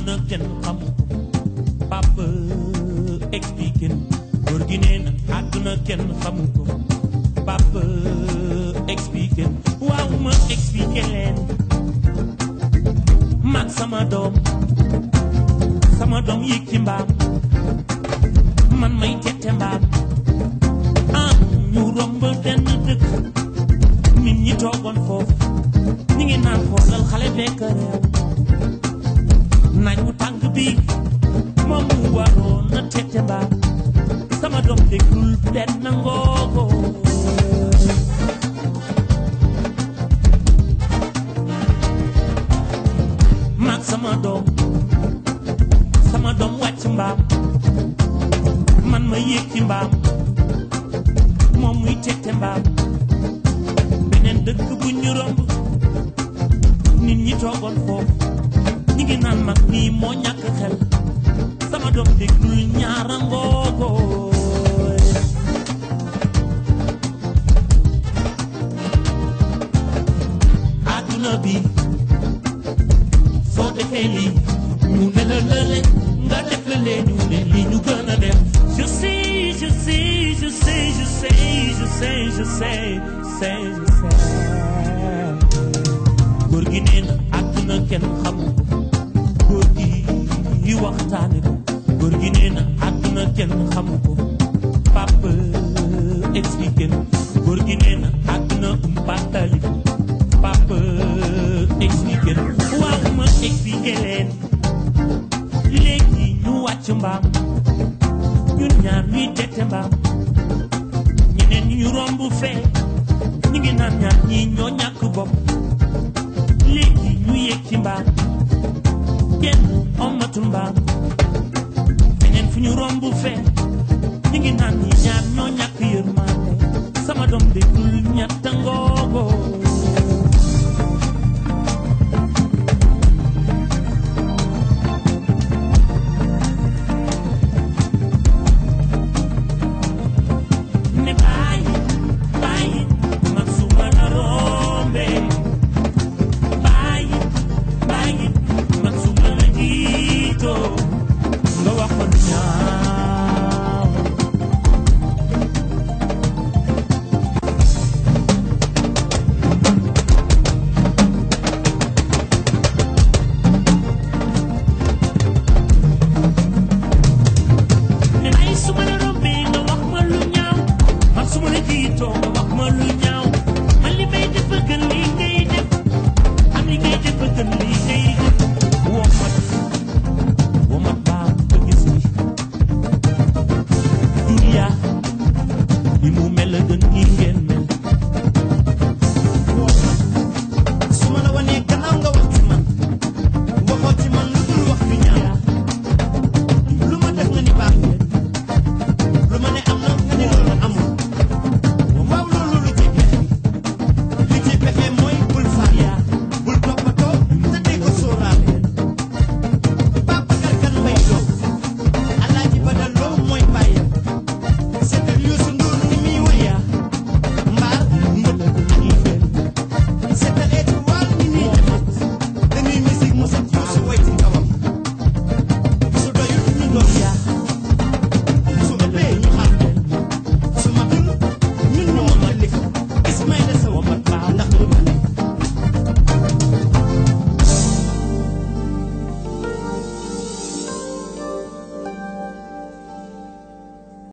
àdduna kenn xamu ko papa expliqué góor gi nee na àdduna kenn xamu ko papa expliqué waaw ma expliqué leen mag sama doom yéeg ci mbaam man may tette mbaam ñu romb benn dëkk nit ñi toogoon foofu ñi ngi naan xoolal xale bekk réew naaj bu tàng bi moom mu waroon na tette mbaam sama doom déglul benn ngoogo mag sama doom wàcc mbaam man ma yéeg ci mbaam moom muy tette mbaam beneen dëkk bu ñu romb nit ñi toogoon foofu ñi ngi naan mag nii moo ñàkk xel sama doom déglul ñaara ngoogo àdduna bi soo defee lii ñu ne la lële nga def la lee ñu ne lii ñu gën a def je sais góor gi nee na àdduna kenn xamu ko góor gi yi waxtaane ko góor gi nee na àdduna kenn xamu ko papa expliqué góor gi nee na àdduna umpatali ko papa expliqué waaw ma expliqué leen léegi ñu wàcc mbaam ñun ñaar ñuy tette mbaam ñeneen ñu romb fee ñu ngi naan ñaar ñi ñoo ñàkk bopp léegi ñu yéeg ci mbaam kenn ommatul mbaam feneen fu ñu romb fee ñu ngi naan ñi ñaar ñoo ñàkk yërmande sama doom déggul ñetta ngoogo